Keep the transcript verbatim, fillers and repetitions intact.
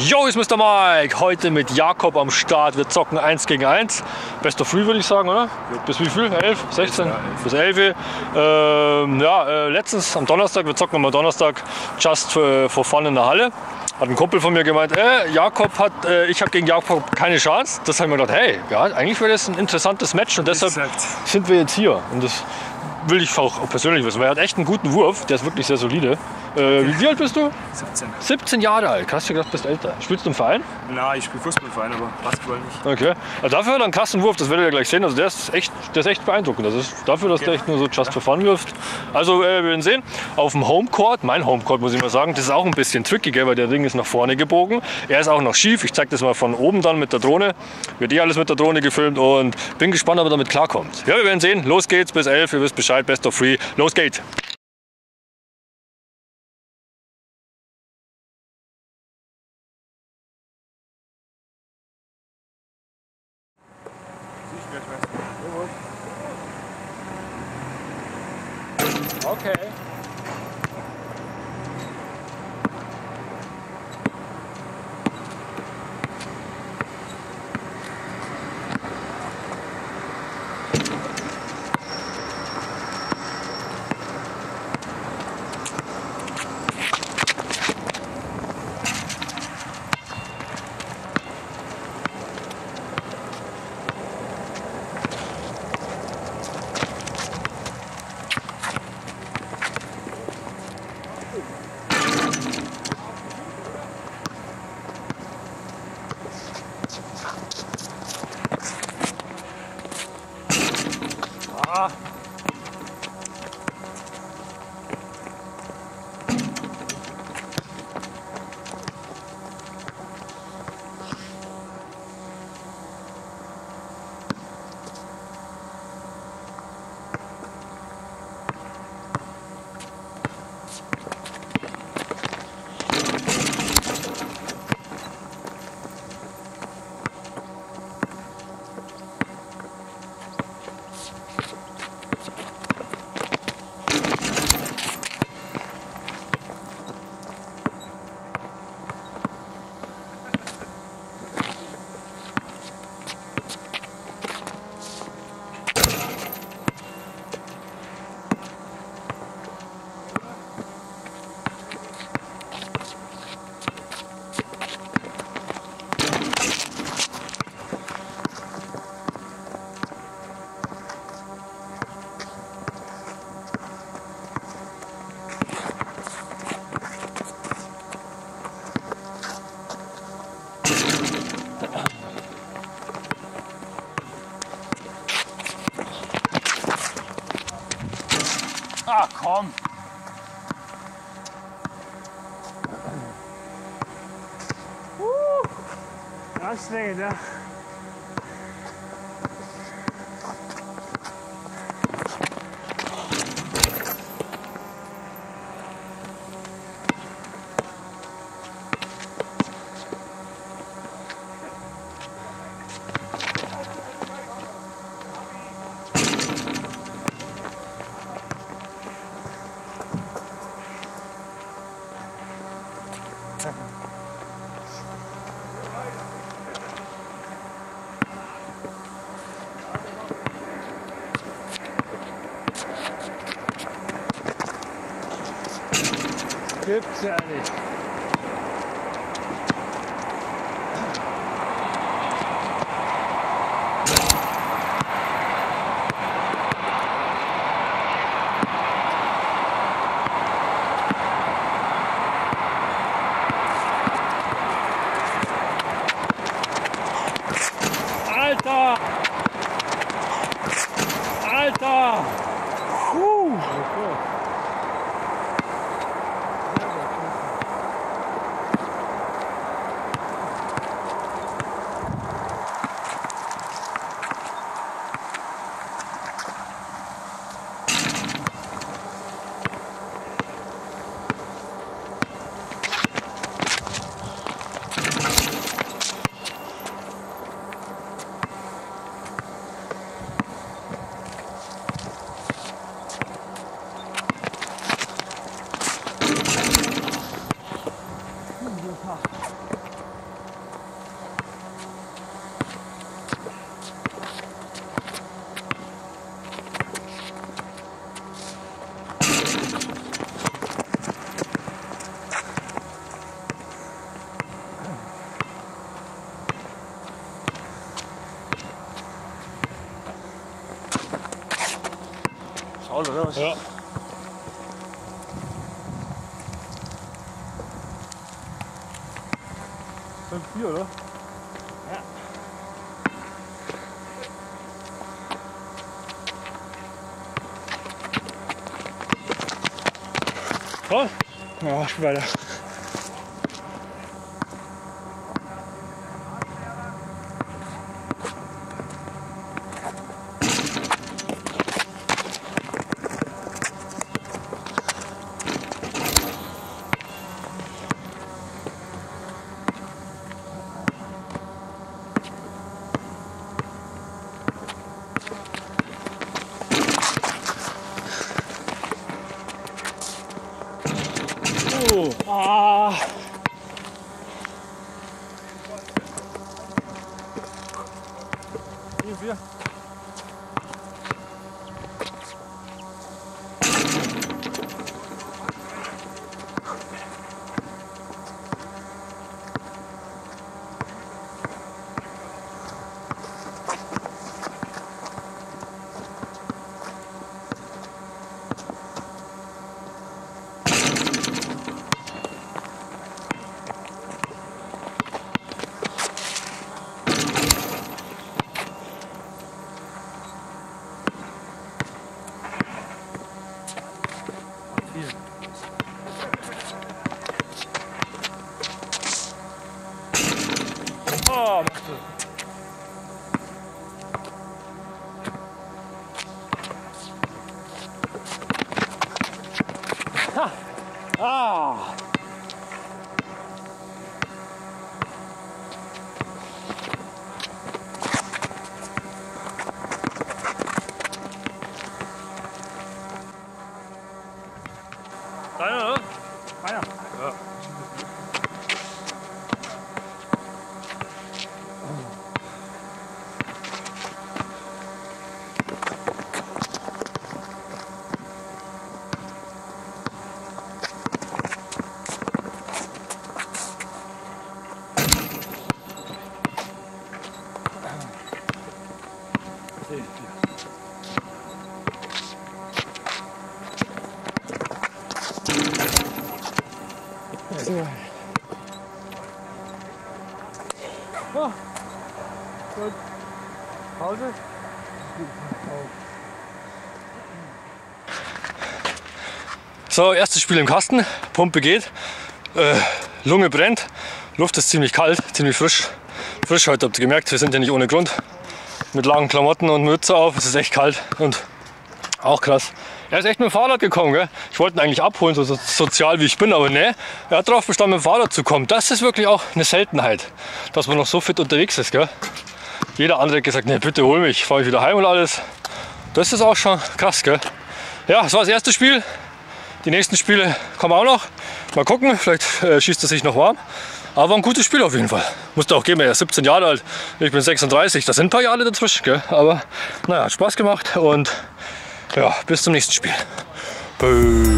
Yo, ist Mister Mike. Heute mit Jakob am Start. Wir zocken eins gegen eins. Best of three würde ich sagen, oder? Ja. Bis wie viel? elf? sechzehn? Ja, elf. Bis elf. Ähm, ja, äh, letztens am Donnerstag, wir zocken am Donnerstag just for, for fun in der Halle. Hat ein Kumpel von mir gemeint, äh, Jakob hat, äh, ich habe gegen Jakob keine Chance. Das habe ich mir gedacht, hey, ja, eigentlich wäre das ein interessantes Match und deshalb Exakt. sind wir jetzt hier. Und das will ich auch persönlich wissen, weil er hat echt einen guten Wurf, der ist wirklich sehr solide. Äh, wie alt bist du? siebzehn. siebzehn Jahre alt, hast du gedacht, bist älter. Spielst du im Verein? Nein, ich spiele Fußball im Verein, aber Basketball nicht. Okay. Also dafür hat er einen krassen Wurf, das werdet ihr gleich sehen. Also der ist echt, der ist echt beeindruckend. Das ist dafür, dass der echt nur so just for fun wirft. Also äh, wir werden sehen, auf dem Homecourt, mein Homecourt muss ich mal sagen, das ist auch ein bisschen tricky, gell, weil der Ring ist nach vorne gebogen. Er ist auch noch schief. Ich zeige das mal von oben dann mit der Drohne. Wird eh alles mit der Drohne gefilmt und bin gespannt, ob er damit klarkommt. Ja, wir werden sehen. Los geht's bis elf. Ihr wisst Bescheid. Best of three. Los geht's. Okay. Ah. Ah, komm! Uh, anstrengend, ja. Gibt's ja nicht. Alter! Alter! Puh. oder was? Ja. fünf vier, oder? Ja. Toll. Ja, spiel weiter. Ah. Vier, vier. Oh, machst du. Ha. Ah. Deiner, oder? Meiner. Ja. So. Oh. Gut. Pause. So, erstes Spiel im Kasten, Pumpe geht, äh, Lunge brennt, Luft ist ziemlich kalt, ziemlich frisch. Frisch heute, habt ihr gemerkt, wir sind ja nicht ohne Grund. Mit langen Klamotten und Mütze auf, es ist echt kalt und auch krass. Er ist echt mit dem Fahrrad gekommen, gell? Ich wollte ihn eigentlich abholen, so so sozial wie ich bin, aber ne, er hat darauf bestanden, mit dem Fahrrad zu kommen. Das ist wirklich auch eine Seltenheit, dass man noch so fit unterwegs ist, gell? Jeder andere hat gesagt, ne, bitte hol mich, fahre ich wieder heim und alles. Das ist auch schon krass, gell? Ja, das war das erste Spiel. Die nächsten Spiele kommen auch noch. Mal gucken, vielleicht äh, schießt er sich noch warm. Aber ein gutes Spiel auf jeden Fall. Musste auch geben, er ist siebzehn Jahre alt, ich bin sechsunddreißig. Das sind ein paar Jahre dazwischen, gell? Aber naja, hat Spaß gemacht und ja, bis zum nächsten Spiel. Böö.